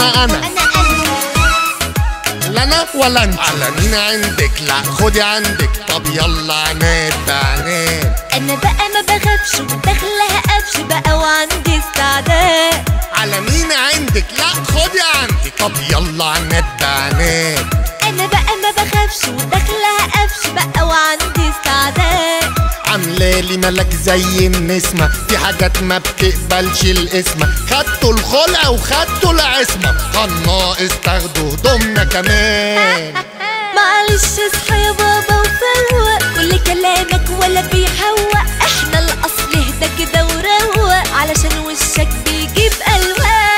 انا لا انا ولا انت. على مين عندك؟ لا خدي عندك. طب يلا عناد بعناد. انا بقى ما بخافش وداخلها قفش بقى وعندي استعداد. على مين عندك؟ لا خدي عندك. طب يلا عناد بعناد. انا بقى ما بخافش وداخلها قفش بقى وعندي استعداد. عاملالي ملك زي النسمة، في حاجات ما بتقبلش القسمة. خدتوا الخلقة وخدتوا العصمة، كان ناقص تاخدوا هدومنا كمان. معلش اصحى يا بابا وفوق، كل كلامك ولا بيحوق. احنا الاصل اهدى كده وروق، علشان وشك بيجيب الواق.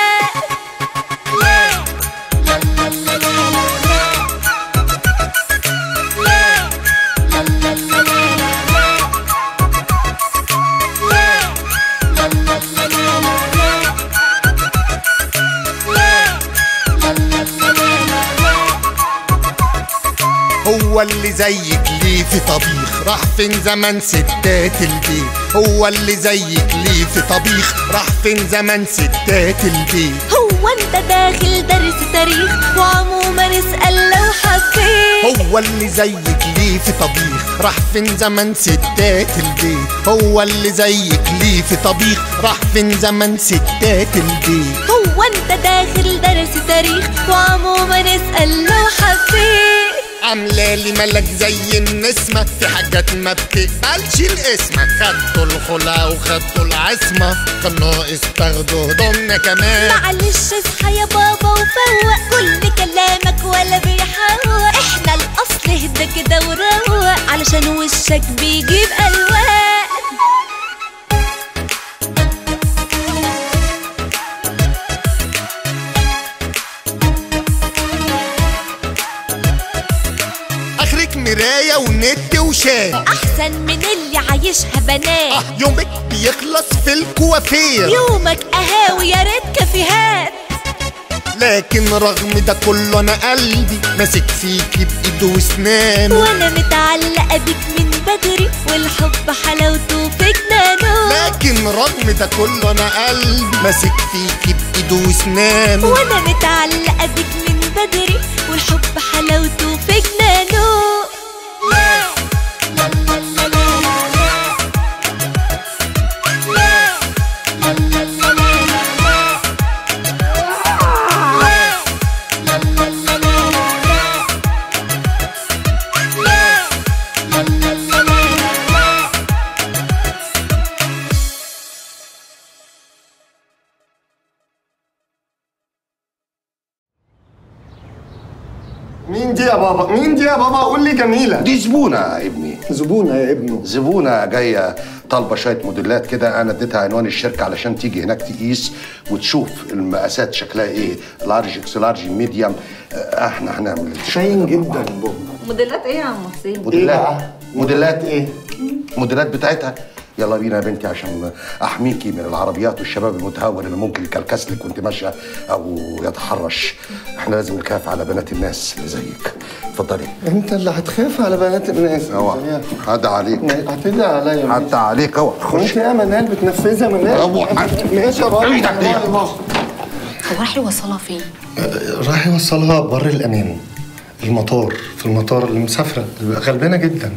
هو اللي زيك ليه في طبيخ؟ راح فين زمان ستات البيت؟ هو اللي زيك ليه في طبيخ؟ راح فين زمان ستات البيت؟ هو انت داخل درس تاريخ وعموما اسأل لو حبيت؟ هو اللي زيك ليه في طبيخ؟ راح فين زمان ستات البيت؟ هو اللي زيك ليه في طبيخ؟ راح فين زمان ستات البيت؟ هو انت داخل درس تاريخ وعموما اسأل لو حبيت؟ عاملالي ملك زي النسمة، في حاجات ما بتقبلش القسمة. خدتوا الخلقة وخدتوا العصمة، كان ناقص تاخدوا هدومنا كمان. معلش اصحى يا بابا وفوق، كل كلامك ولا بيحوق. احنا الاصل اهدى كده وروق، علشان وشك بيجيب الواق. مراية ونت وشاي احسن من اللي عايشها بنات. يومك بيخلص في الكوافير، يومك قهاوي يا ريت كافيهات. لكن رغم ده كله انا قلبي ماسك فيكي بايده واسنانه، وانا متعلقه بيك من بدري والحب حلاوته في جنانه. لكن رغم ده كله انا قلبي ماسك فيكي بايده واسنانه، وانا متعلقه بيك من بدري والحب حلاوته في جنانه. مين دي يا بابا؟ مين دي يا بابا؟ قول لي جميلة. دي زبونة يا ابني. زبونة يا ابنه؟ زبونة جاية طالبة شوية موديلات كده، أنا اديتها عنوان الشركة علشان تيجي هناك تقيس وتشوف المقاسات شكلها إيه، لارج إكس لارج ميديوم. إحنا هنعمل شاين جدا بابا. موديلات إيه يا عم حسين؟ موديلات إيه؟ موديلات بتاعتها. يلا بينا يا بنتي عشان احميكي من العربيات والشباب المتهور اللي ممكن يكلكسلك وانت ماشيه او يتحرش. احنا لازم نخاف على بنات الناس اللي زيك. اتفضلي. انت اللي هتخاف على بنات الناس. اوعى حد عليك. هتدعي عليا. حتى عليك. اوعى خش. انت يا منال بتنفذها منال. اوعى. ماشي يا بابا. ايدك دي. هو راح يوصلها فين؟ راح يوصلها بر الامان، المطار. في المطار اللي مسافره غلبانه جدا.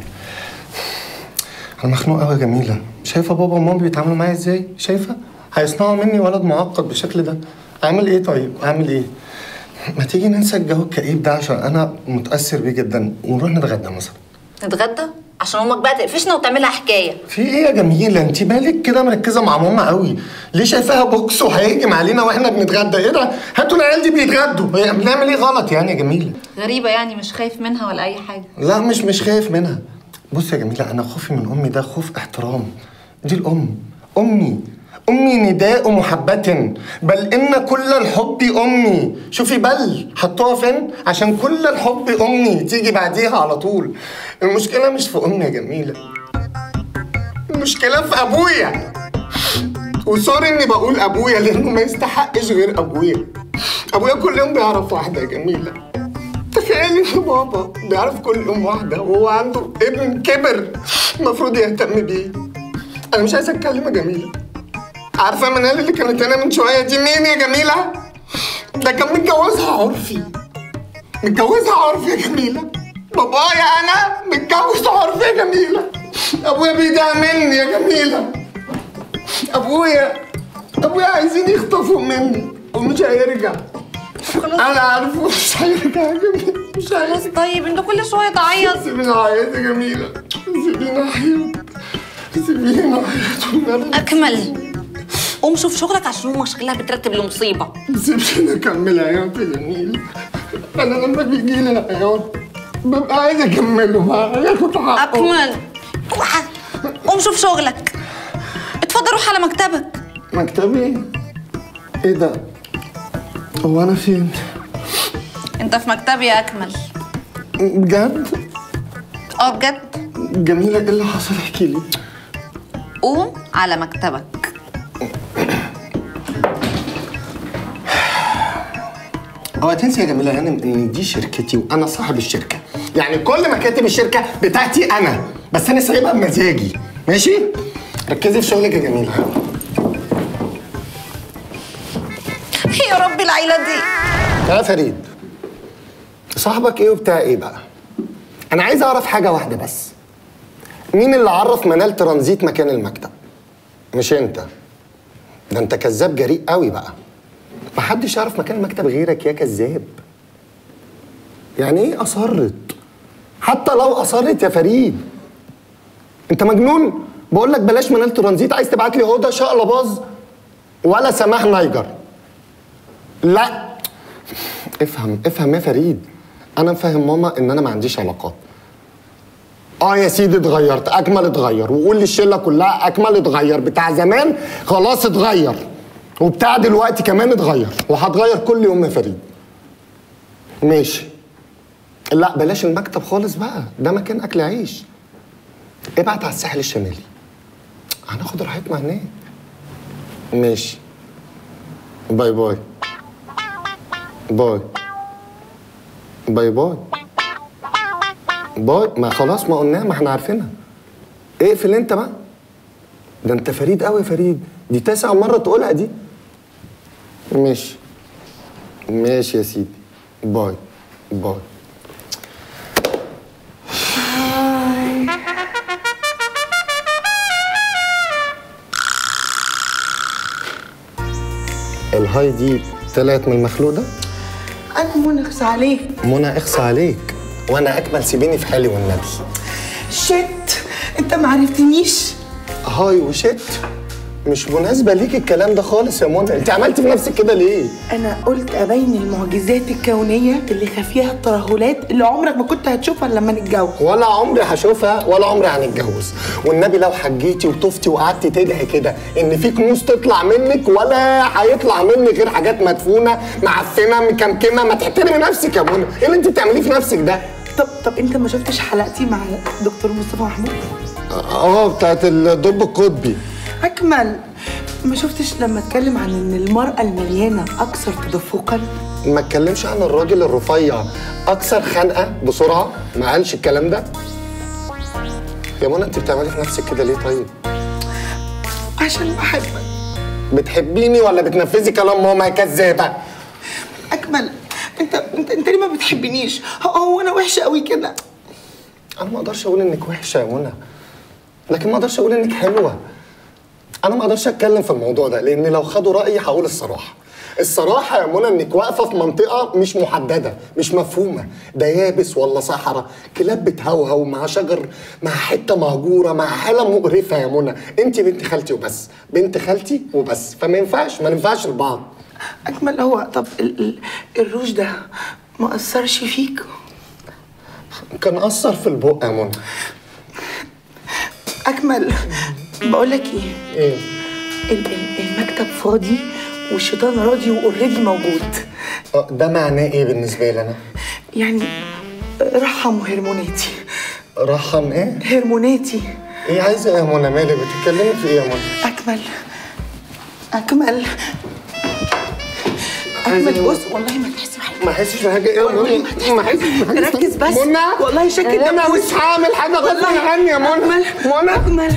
انا مخنوق قوي يا جميله. شايفه بابا وماما بيتعاملوا معايا ازاي؟ شايفه؟ هيصنعوا مني ولد معقد بالشكل ده. اعمل ايه طيب؟ اعمل ايه؟ ما تيجي ننسى الجو الكئيب ده عشان انا متاثر بيه جدا ونروح نتغدى مثلا. نتغدى؟ عشان امك بقى تقفشنا وتعملها حكايه. في ايه يا جميله؟ انت مالك كده مركزه مع ماما قوي؟ ليه شايفاها بوكس وهيهجم علينا واحنا بنتغدى؟ ايه ده؟ هاتوا العيال دي بيتغدوا. بنعمل ايه غلط يعني يا جميله؟ غريبه يعني، مش خايف منها ولا اي حاجه؟ لا مش خايف منها. بص يا جميله، انا خوفي من امي ده خوف احترام. دي الام. امي نداء محبة، بل ان كل الحب امي. شوفي بل حطوها فين؟ عشان كل الحب امي تيجي بعديها على طول. المشكلة مش في امي يا جميلة، المشكلة في ابويا. وسوري اني بقول ابويا لانه ما يستحقش غير ابويا. ابويا كل يوم بيعرف واحدة يا جميلة. تخيلي ان بابا بيعرف كل يوم واحدة وهو عنده ابن كبر المفروض يهتم بيه. انا مش عايزة اتكلم يا جميلة. عارفة منال اللي كانت هنا من شوية دي مين يا جميلة؟ ده كان متجوزها عرفي. متجوزها عرفي يا جميلة. بابايا أنا متجوز عرفي يا جميلة. أبويا بيضيع مني يا جميلة. أبويا عايزين يخطفوا مني ومش هيرجع. خلاص أنا عارفه مش هيرجع يا جميلة. مش هيرجع. خلاص طيب انت كل شويه تعيط. سيبيني أعيط يا جميلة. سيبيني أعيط. سيبيني أعيط. اكمل قوم شوف شغلك عشان امك شكلها بترتب لمصيبه. سيبيني أكمل عياط يا جميلة. أنا لما بيجيلي العياط ببقى عايز أكمله بقى ياخد حقه. اكمل قوم شوف شغلك. اتفضل روح على مكتبك. مكتبي؟ إيه ده؟ هو أنا فين؟ انت في مكتبي يا اكمل. بجد؟ بجد. جميلة إيه اللي حصل؟ احكي لي. قوم على مكتبك. هو تنسي يا جميلة هانم إن دي شركتي وأنا صاحب الشركة، يعني كل مكاتب الشركة بتاعتي أنا، بس أنا سايبها بمزاجي، ماشي؟ ركزي في شغلك يا جميلة. يا رب العيله دي. يا فريد، صاحبك إيه وبتاع إيه بقى؟ أنا عايز أعرف حاجة واحدة بس. مين اللي عرف منال ترانزيت مكان المكتب؟ مش أنت. ده أنت كذاب جريء قوي بقى. محدش يعرف مكان المكتب غيرك يا كذاب. يعني ايه اصرت؟ حتى لو اصرت يا فريد انت مجنون؟ بقول لك بلاش منال ترانزيت. عايز تبعت لي هدى شقلباظ ولا سماح نايجر؟ لا افهم يا فريد. انا مفهم ماما ان انا ما عنديش علاقات. يا سيدي اتغيرت. اكمل اتغير وقول للشله كلها اكمل اتغير. بتاع زمان خلاص اتغير وبتاع دلوقتي كمان اتغير وهتغير كل يوم يا فريد. ماشي. لا بلاش المكتب خالص بقى، ده مكان اكل عيش. ابعت على الساحل الشمالي هناخد راحتنا هناك. ماشي. باي باي باي باي باي باي. ما خلاص ما قلناها، ما احنا عارفينها. اقفل انت بقى. ده انت فريد قوي يا فريد. دي 9 مرة تقولها دي. ماشي ماشي يا سيدي. باي باي. الهاي دي طلعت من المخلوق ده؟ أنا منى اخصى عليك. منى اخصى عليك وانا اكمل. سيبيني في حالي والنبي. شت أنت ما عرفتنيش. هاي وشت مش مناسبة ليك الكلام ده خالص يا منى. انت عملتي في نفسك كده ليه؟ أنا قلت أبين المعجزات الكونية اللي خفيها الترهلات اللي عمرك ما كنت هتشوفها لما نتجوز. ولا عمري هشوفها ولا عمري هنتجوز. والنبي لو حجيتي وطفتي وقعدتي تدعي كده ان في كنوز تطلع منك ولا هيطلع منك غير حاجات مدفونة معفنة مكمكمة. ما تحترمي نفسك يا منى. ايه اللي انت بتعمليه في نفسك ده؟ طب أنت ما شفتش حلقتي مع دكتور مصطفى محمود؟ بتاعت الدب القطبي. أكمل ما شفتش لما اتكلم عن ان المرأة المليانة أكثر تدفقا؟ ما اتكلمش عن الراجل الرفيع أكثر خنقة بسرعة؟ ما قالش الكلام ده؟ يا منى انت بتعملي في نفسك كده ليه طيب؟ عشان بحبك. بتحبيني ولا بتنفذي كلام ماما يا كذابة؟ أكمل انت ليه ما بتحبنيش؟ هو انا وحشة قوي كده؟ انا ما اقدرش اقول انك وحشة يا منى، لكن ما اقدرش اقول انك حلوة. انا ما اقدرش اتكلم في الموضوع ده لان لو خدوا رايي هقول الصراحه يا منى انك واقفه في منطقه مش محدده مش مفهومه. ده يابس ولا صحراء؟ كلاب بتهوهو مع شجر مع حته مهجوره مع حاله مقرفه يا منى. انت بنت خالتي وبس، بنت خالتي وبس، فما ننفعش لبعض. اكمل هو طب الروج ده ما اثرش فيك؟ كان اثر في البق يا منى. اكمل بقول لك ايه؟ المكتب فاضي والشيطان راضي واوريدي موجود. ده معناه ايه بالنسبه لي انا؟ يعني رحم هرموناتي. رحم ايه؟ هرموناتي. ايه عايزه يا منى؟ مالك بتتكلمي في ايه يا منى؟ اكمل بص والله ما تحس بحاجه. ما احسش بحاجه ايه يا منى؟ ما احسش بحاجه. ركز بس منى والله شكل ده انا مش هعمل حاجه غصب عني يا منى. منى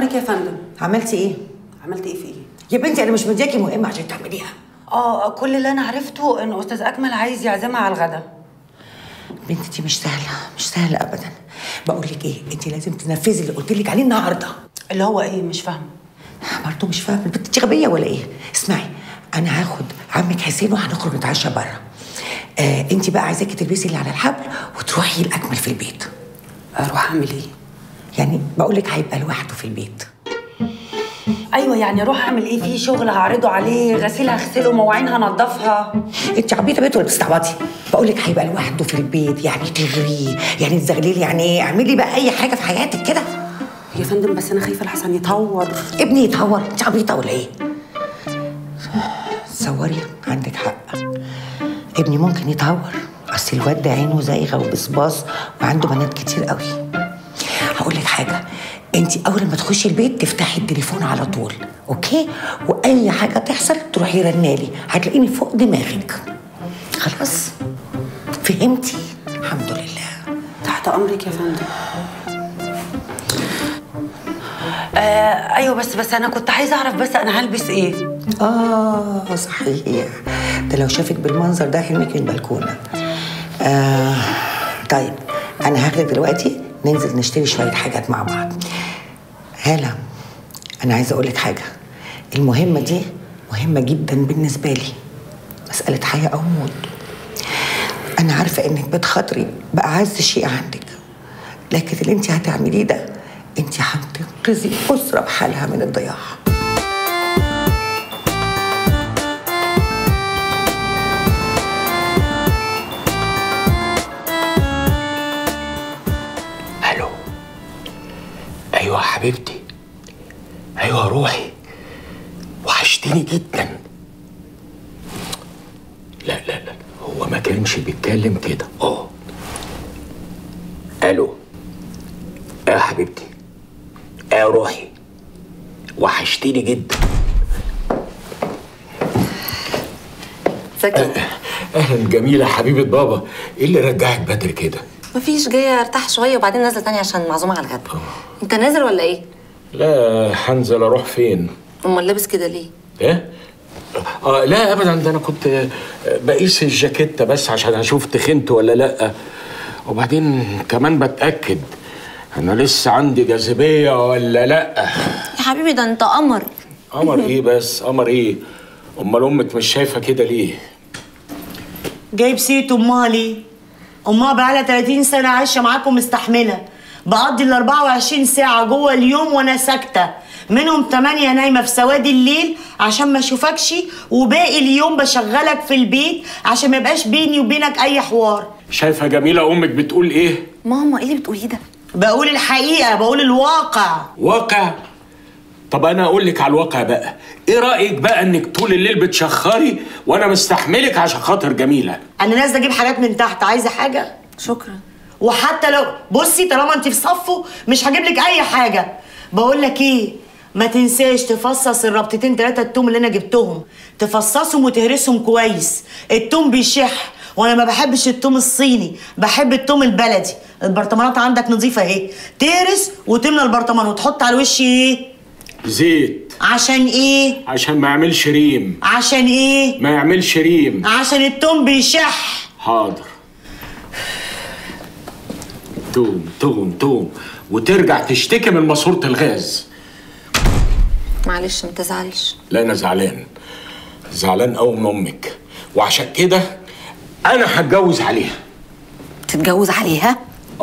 امرك يا فندم. عملتي ايه؟ عملت ايه في ايه؟ يا بنتي انا مش مدياكي مهمه عشان تعمليها. كل اللي انا عرفته ان استاذ اكمل عايز يعزمها على الغدا. بنتي دي مش سهله ابدا. بقول لك ايه، انت لازم تنفذي اللي قلت لك عليه النهارده. اللي هو ايه؟ مش فاهمه. برضه مش فاهمه، البنت دي غبيه ولا ايه؟ اسمعي، انا هاخد عمك حسين وهنخرج نتعشى بره. انت بقى عايزاكي تلبسي اللي على الحبل وتروحي لاكمل في البيت. اروح اعمل ايه؟ يعني بقول لك هيبقى لوحده في البيت. ايوه يعني اروح اعمل ايه؟ في شغل هعرضه عليه، غسيل هغسله، مواعين هنضفها. انت عبيطه بيت ولا بتستعبطي؟ بقول لك هيبقى لوحده في البيت، يعني تغريه، يعني تزغللي، يعني ايه، اعملي بقى اي حاجه في حياتك كده. يا فندم بس انا خايفه الحسن يتهور. ابني يتهور؟ انت عبيطه ولا ايه؟ تصوري، عندك حق، ابني ممكن يتهور، اصل الواد ده عينه زايغه وبصباص وعنده بنات كتير قوي. هقول لك حاجه، انت اول ما تخشي البيت تفتحي التليفون على طول، اوكي؟ واي حاجه تحصل تروحي رنالي، هتلاقيني فوق دماغك. خلاص فهمتي؟ الحمد لله. تحت امرك يا فندم. ايوه بس انا كنت عايزه اعرف بس انا هلبس ايه. صحيح، ده لو شافك بالمنظر ده هيرميك من البلكونه. طيب انا هاخدك دلوقتي ننزل نشتري شويه حاجات مع بعض. هالة، انا عايزه اقول لك حاجه، المهمه دي مهمه جدا بالنسبه لي، مساله حياه او موت. انا عارفه انك بتخاطري باعز شيء عندك، لكن اللي انت هتعمليه ده انت هتنقذي اسره بحالها من الضياع. الو. ايوه حبيبتي، ايوه روحي، وحشتني جدا. لا هو ما كانش بيتكلم كده. الو يا حبيبتي، يا روحي، وحشتيني جدا. اهلا جميله حبيبه بابا، ايه اللي رجعك بدري كده؟ مفيش، جايه ارتاح شويه وبعدين نازله تاني عشان معزومه على الغدا. انت نازل ولا ايه؟ لا هنزل، اروح فين؟ امال لابس كده ليه؟ ايه؟ لا ابدا، ده انا كنت بقيس الجاكيته بس عشان اشوف تخنت ولا لا، وبعدين كمان بتاكد انا لسه عندي جاذبيه ولا لا. يا حبيبي ده انت قمر. قمر ايه بس؟ قمر ايه؟ امال امك مش شايفه كده ليه؟ جايب سيره امها ليه؟ امها بقالها 30 سنه عايشه معاكم مستحمله، بقضي ال 24 ساعه جوه اليوم وانا ساكته، منهم 8 نايمه في سواد الليل عشان ما اشوفكش، وباقي اليوم بشغلك في البيت عشان ما يبقاش بيني وبينك اي حوار. شايفه جميله امك بتقول ايه؟ ماما ايه اللي بتقوليه ده؟ بقول الحقيقه، بقول الواقع. واقع؟ طب انا اقول لك على الواقع بقى، ايه رايك بقى انك طول الليل بتشخري وانا مستحملك عشان خاطر جميله؟ انا نازله اجيب حاجات من تحت، عايزه حاجه؟ شكرا. وحتى لو بصي طالما انت في صفه مش هجيب لك اي حاجه. بقول لك ايه، ما تنساش تفصص الربطتين 3 التوم اللي انا جبتهم، تفصصهم وتهرسهم كويس. التوم بيشح وانا ما بحبش التوم الصيني، بحب التوم البلدي. البرطمانات عندك نظيفه اهي، تهرس وتملى البرطمان وتحط على الوش ايه؟ زيت. عشان ايه؟ عشان ما يعملش ريم. عشان ايه؟ ما يعملش ريم. عشان التوم بيشح. حاضر. توم وترجع تشتكي من ماسورة الغاز. معلش ما تزعلش. لا انا زعلان قوي من امك، وعشان كده انا هتجوز عليها. تتجوز عليها؟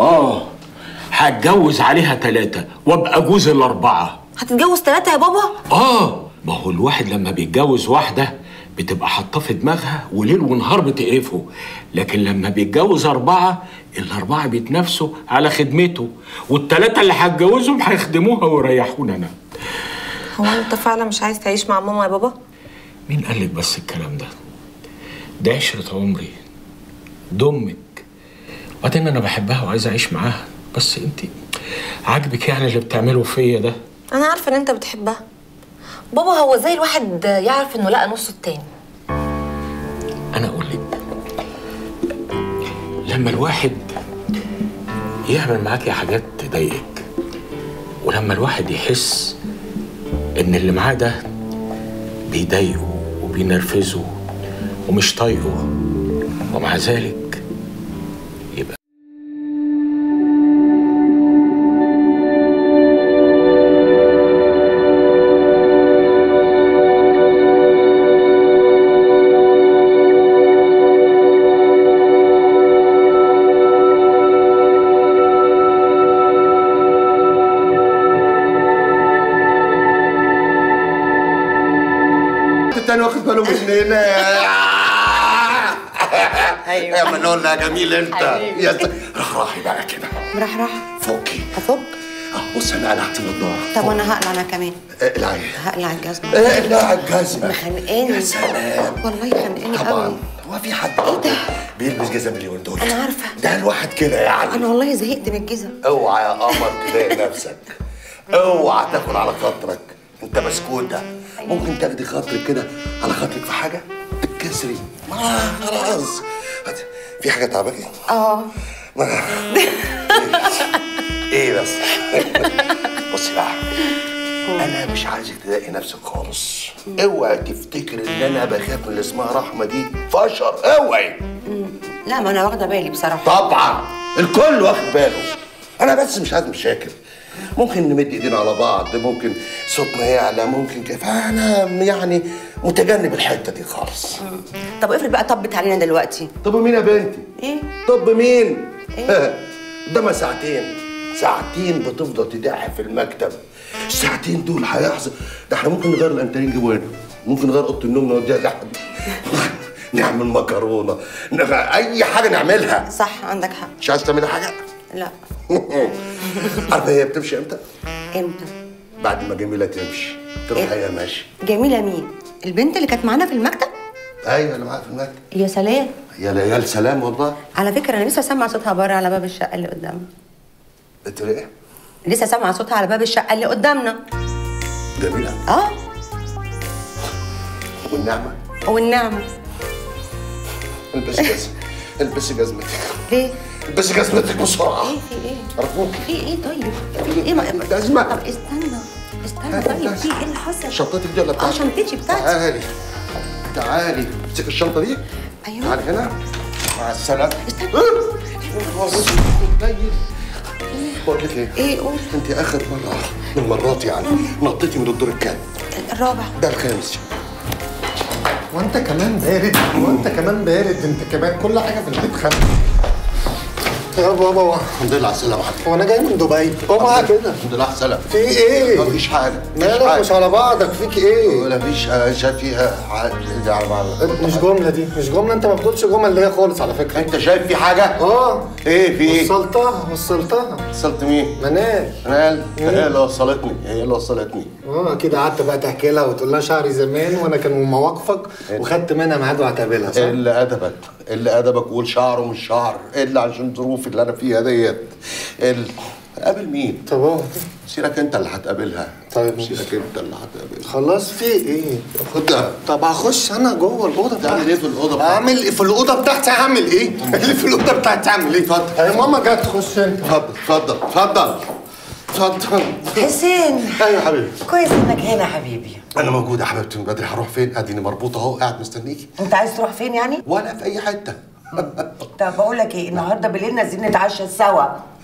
هتجوز عليها 3 وابقى جوز ال4. هتتجوز 3 يا بابا؟ ما هو الواحد لما بيتجوز واحدة بتبقى حاطاه في دماغها وليل ونهار بتقرفه، لكن لما بيتجوز 4 ال4 بيتنافسوا على خدمته، وال3 اللي هتجوزهم هيخدموها ويريحونا انا. هو انت فعلا مش عايز تعيش مع ماما يا بابا؟ مين قالك بس الكلام ده؟ ده عشرة عمري، ده امك، وبعدين انا بحبها وعايز اعيش معاها، بس انت عاجبك يعني اللي بتعمله فيا ده؟ انا عارفه ان انت بتحبها بابا. هو زي الواحد يعرف انه لقى نصه التاني. انا اقول لك، لما الواحد يعمل معاكي حاجات تضايقك، ولما الواحد يحس ان اللي معاه ده بيضايقه وبينرفزه ومش طايقه، ومع ذلك يبقى التاني واخد باله مننا. ايوه يا منولا يا جميل انت. يا رحراحي بقى كده. مرحرح فوقي. هفك؟ بص انا قلعت النضاره. طب وانا هقلع انا كمان. اقلعي. هقلع الجزمه. اقلع الجزمه. مخنقاني. يا سلام. والله خانقاني قوي. طبعا هو في حد ايه ده؟ بيلبس جزم اليومين دول؟ انا عارفه. ده الواحد كده يعني. انا والله زهقت من الجزم. اوعى يا قمر تضايق نفسك. اوعى تاكل على خاطرك. انت بسكوته. ممكن تاخدي خاطرك كده على خاطرك في حاجه تتكسري. خلاص. في حاجه تعباكي؟ ايه بس؟ بصي بقى، انا مش عايزك تضايقي نفسك خالص. اوعي تفتكر ان انا بخاف من اللي اسمها رحمه دي فشر. اوعي. لا ما انا واخده بالي بصراحه. طبعا الكل واخد باله. انا بس مش عايز مشاكل. ممكن نمد ايدينا على بعض، ممكن صوتنا يعلى، ممكن كده، فانا يعني متجنب الحته دي خالص. طب افرض بقى طبت علينا دلوقتي. طب مين يا بنتي؟ ايه؟ طب مين؟ ايه؟ ده ما ساعتين بتفضل تدعي في المكتب. الساعتين دول هيحصل. ده احنا ممكن نغير الانترين نجيبه هنا، ممكن نغير اوضه النوم نوديها لحد، نعمل مكرونه، اي حاجه نعملها. صح عندك حق. مش عايز تعملي حاجه؟ لا. عارفه هي بتمشي امتى؟ امتى؟ بعد ما جميله تمشي تروح هي ماشيه. جميله مين؟ البنت اللي كانت معانا في المكتب؟ ايوه اللي معاها في المكتب. يا سلام. يا ليال سلام والله. على فكره انا لسه سامعه صوتها بره على باب الشقه اللي قدامنا. بتقول ايه؟ لسه سامعه صوتها على باب الشقه اللي قدامنا. جميله؟ والنعمه؟ والنعمه. البسي جزمتك. البسي جزمتك. ليه؟ البسي جزمتك بسرعه. ايه في ايه؟ ارجوكي. في ايه طيب؟ في ايه؟ جزمه. طب استنى طيب في ايه اللي حصل؟ شنطتك دي ولا بتاعتك؟ شنطتي بتاعتي. تعالي امسكي الشنطه دي. ايوه. تعالي هنا. مع السلامه. استنى. بقول لك ايه؟ ايه قول. انت اخر مره من مرات يعني نطيتي من الدور الكام؟ الرابع. ده الخامس. وانت كمان بارد. انت كمان كل حاجه في البيت خانقه. يا بابا الحمد لله على السلامه. هو انا جاي من دبي. اوعى كده. الحمد لله على السلامه. في ايه؟ مفيش حاجه. مالك مش على بعضك؟ فيك ايه؟ ولا فيش شايف فيها حاجه على بعض. مش جمله دي، مش جمله. انت ما بتقولش جمل اللي هي خالص على فكره. انت شايف في حاجه؟ ايه في ايه؟ وصلت مين؟ منال. هي اللي وصلتني. كده قعدت بقى تحكي لها وتقول لها شعري زمان وانا كان من مواقفك وخدت منها ميعاد وهتقابلها صح؟ اللي ادبك وقول شعر ومش شعر الا عشان ظروفي اللي انا فيها ديت. قابل مين؟ طب سيرك انت اللي هتقابلها. طيب سيرك انت اللي هتقابلها. خلاص في ايه؟ خدها. طب هخش انا جوه الاوضه بتاعتي. تعمل ايه في الاوضه بتاعتك؟ اعمل ايه في الاوضه بتاعتي؟ هعمل ايه؟ اللي في الاوضه بتاعتي هعمل ايه؟ اتفضل. يا ماما جت تخش انت. اتفضل. حسين. ايوه حبيبي. كويس انك هنا حبيبي. انا موجود يا حبيبتي من بدري. هروح فين؟ اديني مربوطه اهو قاعد مستنيكي. انت عايز تروح فين يعني؟ ولا في اي حته. طب بقول لك ايه، النهارده بالليل نازلين نتعشى سوا.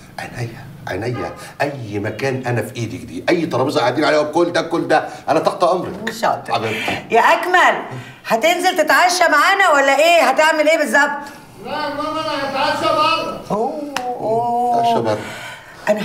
عينيا اي مكان انا في ايدك دي، اي ترابيزه قاعدين عليها كل ده انا تحت امرك. شاطر حبيبتي. يا اكمل، هتنزل تتعشى معانا ولا ايه؟ هتعمل ايه بالظبط؟ لا يا ماما انا هتعشى بره. اتعشى بره. انا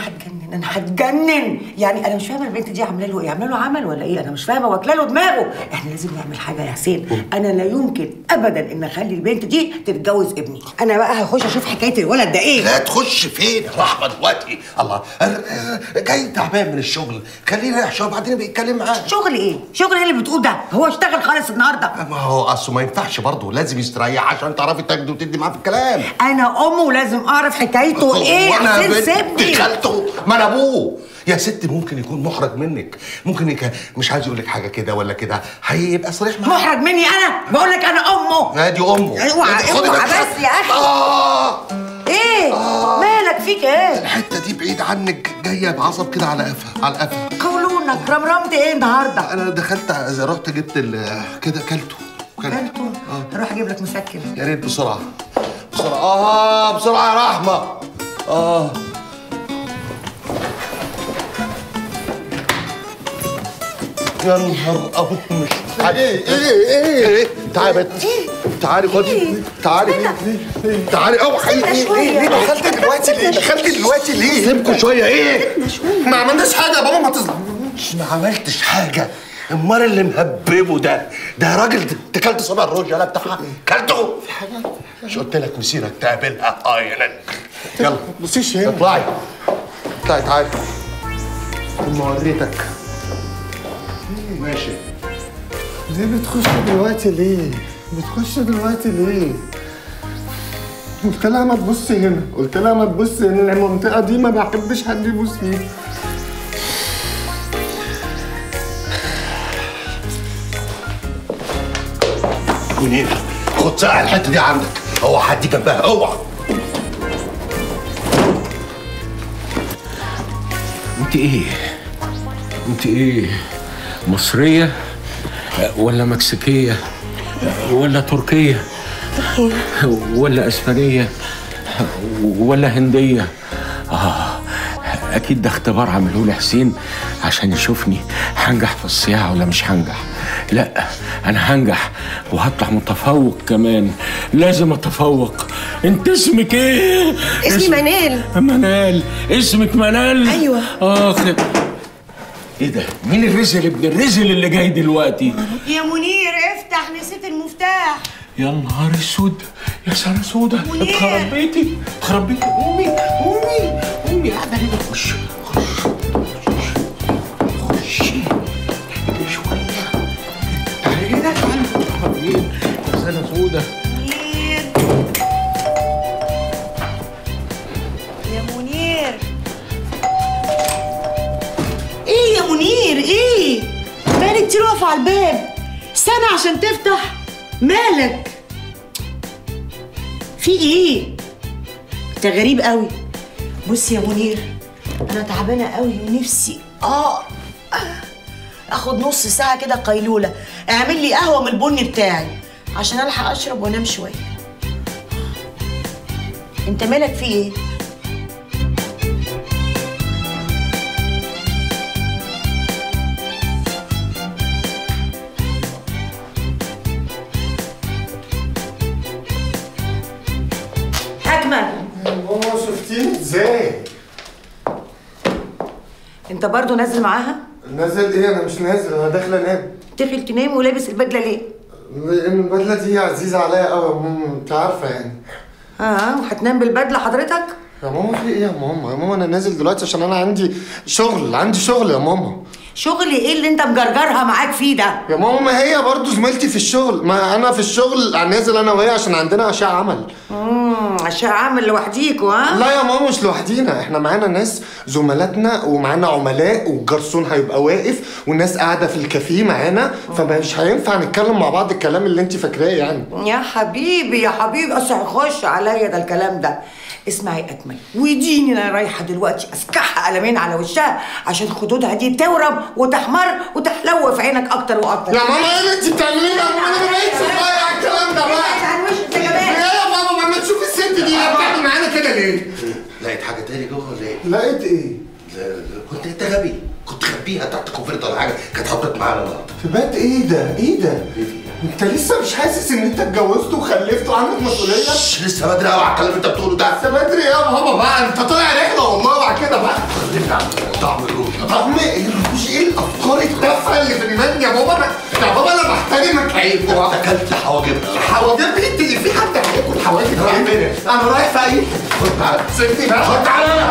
هتجنن يعني. انا مش فاهمه البنت دي عامله له ايه، عامله له عمل ولا ايه؟ انا مش فاهمه، واكله له دماغه. احنا لازم نعمل حاجه يا حسين. انا لا يمكن ابدا ان اخلي البنت دي تتجوز ابني. انا بقى هخش اشوف حكايه الولد ده ايه. لا تخش فين يا رحمه دلوقتي؟ الله جاي تعبان من الشغل، خليه يريح شويه بعدين بيتكلم معاه. شغل ايه اللي بتقول ده؟ هو اشتغل خالص النهارده. ما هو اصله ما ينفعش برضه، لازم يستريح عشان تعرفي تاخدي وتدي معاه في الكلام. انا امه ولازم اعرف حكايته ايه. حسين سيبني. خالته ما انا ابوه يا ست. ممكن يكون محرج منك، ممكن مش عايز يقول لك حاجه كده ولا كده، هيبقى صريح معاك. محرج مني انا؟ بقول لك انا امه. ادي امه. اوعى بس يا اخي. ايه مالك فيك ايه؟ الحته دي بعيد عنك، جايه بعصب كده على قفا. قولون مالك رمرمت ايه النهارده؟ انا دخلت رحت جبت كده كلته. هروح اجيب لك مسكن. يا ريت بسرعه بسرعه. بسرعه يا رحمه. يا نهار ابوك مش ايه تعالي يا بنت. تعالي خدي. تعالي تعالي. اوعي. ليه دخلت دلوقتي ليه؟ سيبكوا شويه. ايه ما عملناش حاجه يا بابا، ما تظلمنيش. ما عملتش حاجه. امال اللي مهببه ده راجل. انت كلت صبع الرجاله بتاعها؟ كلته؟ في حاجه؟ مش قلت لك مسيرك تقابلها؟ يلا ما تبصيش هنا. اطلعي تعالي. اما وريتك. ماشي. ليه بتخش دلوقتي ليه؟ قلت لها ما تبص هنا، المنطقة دي ما بحبش حد يبص فيها. منير خد ساعة الحتة دي عندك. اوعى حد جنبها. اوعى. انت ايه؟ مصرية ولا مكسيكية ولا تركية ولا اسبانية ولا هندية؟ اكيد ده اختبار عملوه لي حسين عشان يشوفني هنجح في الصياعة ولا مش هنجح. لا انا هنجح وهطلع متفوق كمان. لازم اتفوق. انت اسمك ايه؟ اسمي منال. منال. اسمك منال؟ ايوه. ايه ده؟ مين الرزل ابن الرزل اللي جاي دلوقتي؟ يا منير افتح، نسيت المفتاح. يا نهار اسود، يا سنة سودة. اتخرب بيتي. قومي قاعدة هنا. خشي شوية. تعالي هنا. يا سنة سودة. يا منير. ايه يا منير؟ ايه بقالي كتير واقفة على الباب. استنى عشان تفتح. مالك؟ في ايه؟ انت غريب قوي. بص يا منير، انا تعبانه قوي ونفسي اخد نص ساعه كده قيلوله. اعمل لي قهوه من البن بتاعي عشان الحق اشرب وانام شويه. انت مالك؟ في ايه؟ ماما شفتيني ازاي؟ انت برضو نازل معاها؟ نازل ايه؟ انا مش نازل، انا داخل انام. داخل تنام ولابس البدله ليه؟ لان البدله دي عزيزه عليا قوي يا ماما، انت عارفه يعني. وهتنام بالبدله حضرتك؟ يا ماما في ايه يا ماما؟ يا ماما انا نازل دلوقتي عشان انا عندي شغل يا ماما. شغل ايه اللي انت مجرجرها معاك فيه ده؟ يا ماما ما هي برضو زميلتي في الشغل، ما انا في الشغل نازل انا وهي عشان عندنا اشعه عمل. اشعه عمل لوحديكوا؟ لا يا ماما مش لوحدينا، احنا معانا ناس زملاتنا ومعانا عملاء والجرسون هيبقى واقف والناس قاعده في الكافيه معانا، فمش هينفع نتكلم مع بعض الكلام اللي انت فاكراه يعني. يا حبيبي اصل هيخش عليا ده الكلام ده. اسمعي اكمل، وديني انا رايحه دلوقتي اسكحها قلمين على وشها عشان خدودها دي تورم وتحمر وتحلو في عينك اكتر واكتر. يا ماما ايه اللي انت بتعمليه؟ يا ماما انا ما بقتش صغير على الكلام ده بقى. عن وشك يا جمال. ايه يا بابا ما تشوف الست دي بتعمل معانا كده ليه؟ لقيت حاجه تاني جوه ولا ايه؟ لقيت ايه؟ كنت انت غبي، كنت خبيها تحت كوفرت ولا حاجه، كانت حطت معانا النهارده. في بيت ايه ده؟ انت لسه مش حاسس ان انت اتجوزت وخلفت وعندك مسؤوليه؟ لسه بدري قوي على الكلام اللي انت بتقوله ده. لسه بدري يا بابا بقى، انت طالع رحله والله بعد كده بقى. طعم الروج. طعم الروج ايه الافكار التافهه اللي في دماغي يا بابا؟ يا بابا انا بحترمك عيب. اكلت حواجبها. حواجب انت اللي في حد هياكل حواجب؟ رايح فين؟ انا رايح في اي. خد تعالى سيبني بقى. خد تعالى.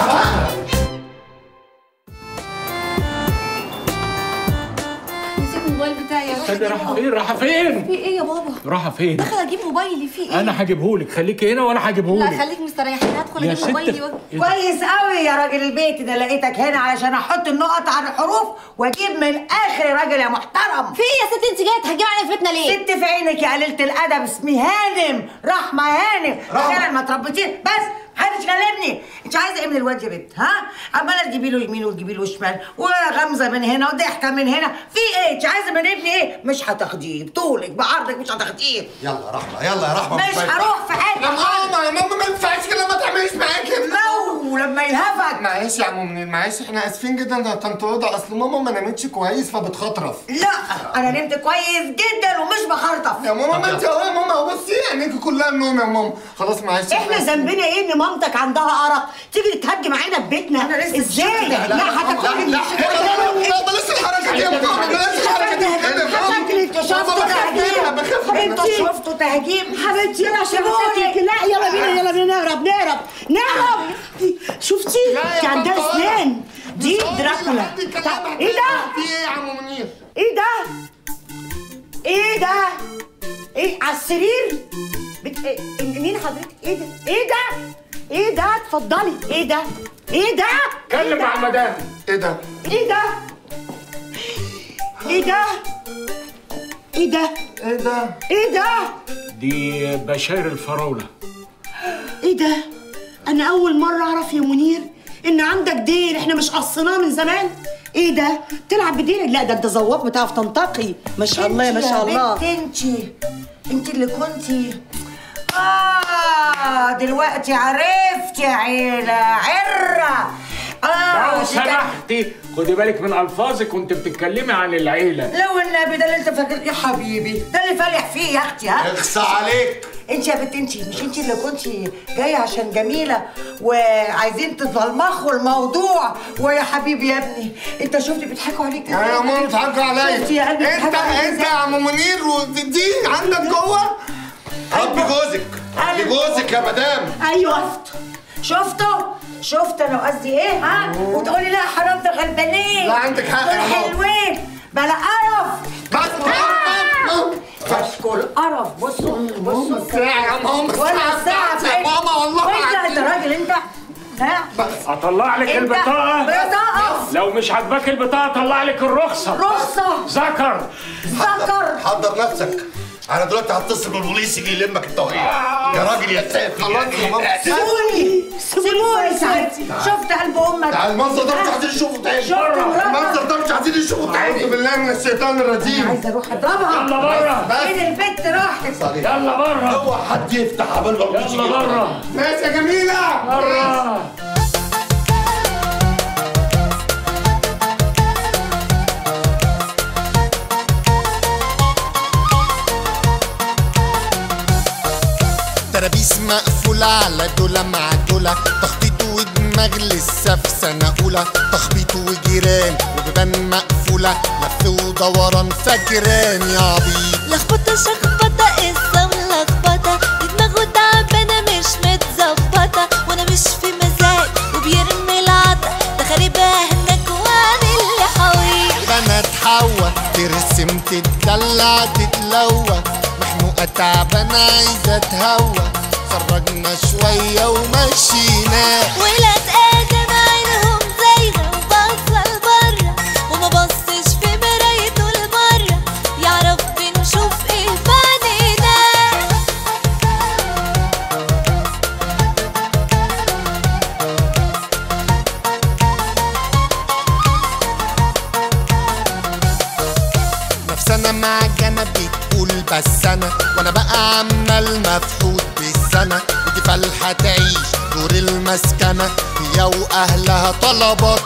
الموبايل بتاعي يا استني، رايحة فين؟ في ايه يا بابا؟ رايحة فين؟ داخل اجيب موبايلي، في ايه؟ أنا هجيبهولك، خليكي هنا وأنا هجيبهولك. لا خليك مستريح، انا هدخل يا اجيب ست موبايلي كويس قوي يا راجل البيت ده، لقيتك هنا علشان احط النقط على الحروف واجيب من الاخر يا راجل يا محترم. في ايه يا ست؟ انت جايه تهجمي على فتنا ليه؟ ست في عينك يا قليله الادب، اسمي هانم، رحمه هانم. عشان ما تربيتيش بس محدش كلمني. انت عايزه ايه من الواد يا بنت؟ ها؟ عماله تجيبي له يمين وتجيبي له شمال وغمزه من هنا وضحكه من هنا، في ايه؟ انت عايزه من ابني ايه؟ مش هتاخديه بطولك بعرضك، مش هتاخديه. يلا يا رحمه، يلا يا رحمه. مش هروح في حته. يا ماما ما ينفعش كده، ما تعمليش معايا كده. لو لما يلهفك. معلش يا عم منير، معلش احنا اسفين جدا يا طنط هدى، اصل ماما ما نامتش كويس فبتخطرف. لا انا نمت كويس جدا ومش بخرطف. يا ماما ما انت اهو يا ماما، بصي عينيكي كلها النوم يا ماما. خلاص معلش. احنا ذنبنا ايه ان مامتك عندها ارق تيجي تتهجم علينا في بيتنا؟ انا لسه ازاي؟ لا هتاكلني. لا بلاش الحركه دي يا ماما، بلاش الحركه دي. انتوا شفتوا تهجيم، انتوا شفتوا تهجيم حبيبتي. يلا عشان لا يلا بينا، يلا بينا نهرب. شفتي؟ دي عندها اسنان، دي دراكولا. ايه ده؟ في ايه يا عم منير؟ ايه ده؟ ايه ده؟ ايه على السرير؟ مين حضرتك؟ ايه ده؟ ايه ده؟ ايه ده؟ اتفضلي. ايه ده؟ ايه ده؟ اتكلم مع المدام. ايه ده؟ ايه ده؟ ايه ده؟ ايه ده؟ ايه ده؟ ايه ده؟ دي بشاير الفراولة. ايه ده؟ انا اول مرة اعرف يا منير ان عندك ديل، احنا مش قصيناه من زمان. ايه ده؟ تلعب بديلك؟ لا ده انت ذواق بتعرف تنتقي. ما شاء الله ما شاء الله. انت اللي كنتي دلوقتي عرفت يا عيلة عرة. لو سمحتي خدي بالك من الفاظك وانت بتتكلمي عن العيله. لو النبي ده اللي انت فاكر يا حبيبي، ده اللي فالح فيه يا اختي. ها اخصى عليك. انت يا بنت، انت مش انت اللي كنتي جايه عشان جميله وعايزين تتلمخوا الموضوع؟ ويا حبيبي يا ابني انت شفتي بيضحكوا عليك ازاي؟ يا ماما بيضحكوا عليا. شفتي يا قلبي انت يا عم منير ودي عندك جوه. ربي جوزك، ربي جوزك يا مدام. ايوه شفت انا قصدي ايه؟ ها؟ وتقولي لا حرام ده غلبانين. لا عندك حق يا ماما. حلوين بلا قرف. بس قرف. بصوا الساعة يا ماما، ولا الساعة يا ماما والله. انت راجل انت. ها؟ اطلع لك البطاقه. بطاقه. لو مش عاجباك البطاقه اطلع لك الرخصه. ذكر. حضر نفسك، انا دلوقتي هتصل بالبوليس يجي يلمك انت وهي. يا راجل يا سافي. خلاص يا ماما. سيبوني ساعتي. شفت قلب امك؟ المنظر ده مش عايزين نشوفه تاني. المنظر ده مش عايزين نشوفه تاني. اعوذ بالله من الشيطان الرجيم. عايزه اروح اضربها. يلا بره. فين البت راحت؟ يلا بره. اوعى حد يفتح قبل ما يلا بره. ماشي يا جميلة. بره. ترابيس مقفولة على دولة مع دولة، تخبيط ودماغ لسه في سنة أولى، تخبيط وجيران وبيبان مقفولة، لف ودوران فاكران يا عبيط. لخبطة شخبطة قصة ملخبطة، دي دماغه تعبانة مش متظبطة، وانا مش في مزاج وبيرمي العطا، ده خاربها هناك وعامل لي حويط. بنات حوا ترسم تتدلع تتلوى، مخنوقة تعبانة عايزة تهوى، خرجنا شوية ومشينا. ولاد آدم عينهم زايغة وباصة لبرا، وما بصش في مرايته المرة، يعرف بنشوف ايه بعدنا. نفسنا معجنة بتقول بس أنا، وأنا بقى عمال مفحوط بالسنة، ودي فالحة تعيش دور المسكنة، هي وأهلها طلبات.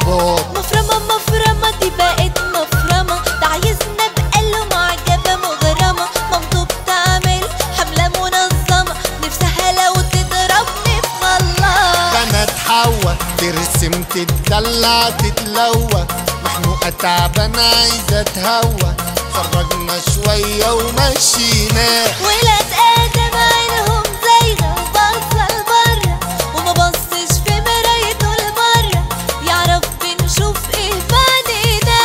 مفرمة دي بقت مفرمة، ده عايزنا بقاله معجبة مغرمة، مامته بتعمل حملة منظمة، نفسها لو تضربني في الله. بنات حوا ترسم تتدلع تتلوى، مخنوقة تعبانة عايزة تهوى، خرجنا شوية ومشينا. ولاد آدم عينهم زايغة وباصة لبرا، وما بصش في مرايته المرة، يعرف بنشوف ايه بعدنا.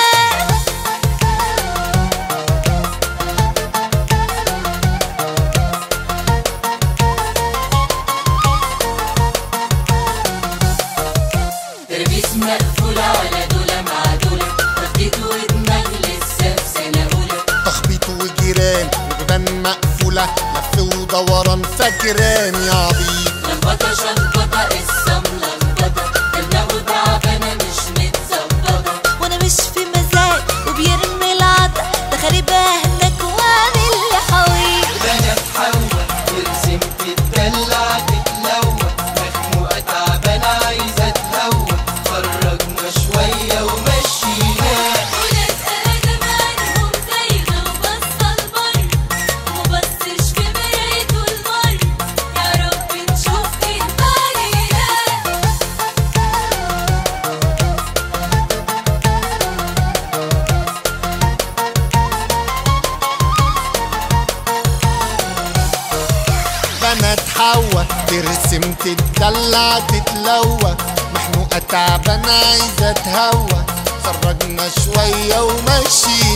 ترابيس مقفولة ولا دولة مع دولة، تخبيط ودماغ لسه في سنة أولى، تخبيط وجيران وبيبان مقفولة، لف ودوران فاكران يا عبيط. شخبطة شخبطة قصة ملخبطة دماغه تعبانة مش متظبطة وانا مش في مزاج وبيرمي العطا ده خاربها هناك وعن اللي حويه. انا اتحول ورسمت الدلع تتلوى مخنوقة تعبانة عايزة تهوى خرجنا شوية ومشيناه. ولاد آدم عينهم زايغة وبصة لبر ومبصش في مرايته المر يا رب نشوف البرية. بنات حوا ترسم تتدلع تتلوى مخنوقة تعبانة عايزة تهوى خرجنا شوية ومشي